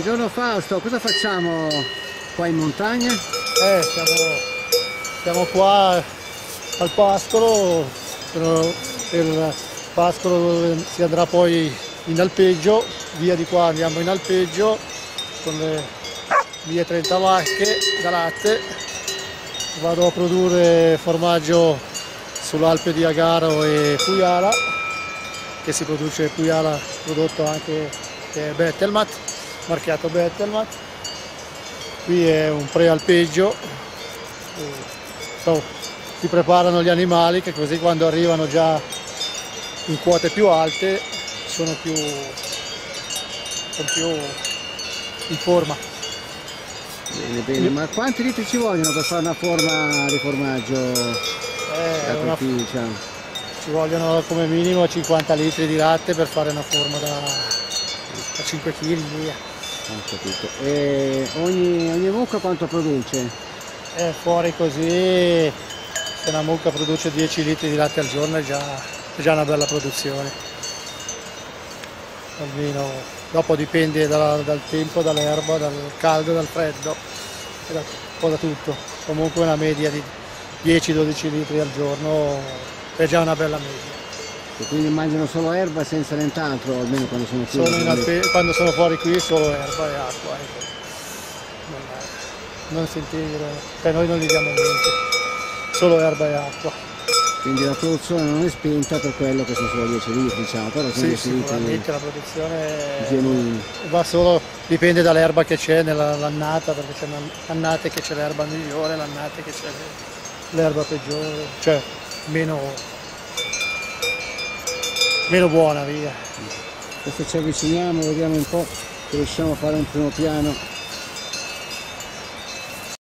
Buongiorno Fausto, cosa facciamo qua in montagna? Siamo qua al pascolo, il pascolo dove si andrà poi in alpeggio, via di qua andiamo in alpeggio con le mie 30 vacche da latte. Vado a produrre formaggio sull'Alpe di Agaro e Pujala, che si produce Pujala prodotto anche che è Bettelmat, marchiato Bettelmat. Qui è un prealpeggio, si preparano gli animali che così quando arrivano già in quote più alte sono più in forma. Bene, bene, ma quanti litri ci vogliono per fare una forma di formaggio? Ci vogliono come minimo 50 litri di latte per fare una forma da 5 kg via. Ho capito. E ogni mucca quanto produce? Fuori così, se una mucca produce 10 litri di latte al giorno è già una bella produzione. Almeno, dopo dipende dal tempo, dall'erba, dal caldo, dal freddo, un po' da tutto. Comunque una media di 10-12 litri al giorno è già una bella media. E quindi mangiano solo erba senza nient'altro, almeno quando sono qui? Quando sono fuori qui solo erba e acqua. Non sentire, per noi non gli diamo niente, solo erba e acqua. Quindi la produzione non è spinta per quello che sono solo 10 litri, diciamo, però sono 10 litri sicuramente la produzione genuini. Va solo, dipende dall'erba che c'è nell'annata, perché c'è annate che c'è l'erba migliore, l'annate che c'è l'erba peggiore, cioè meno buona via. Adesso ci avviciniamo, vediamo un po' se riusciamo a fare un primo piano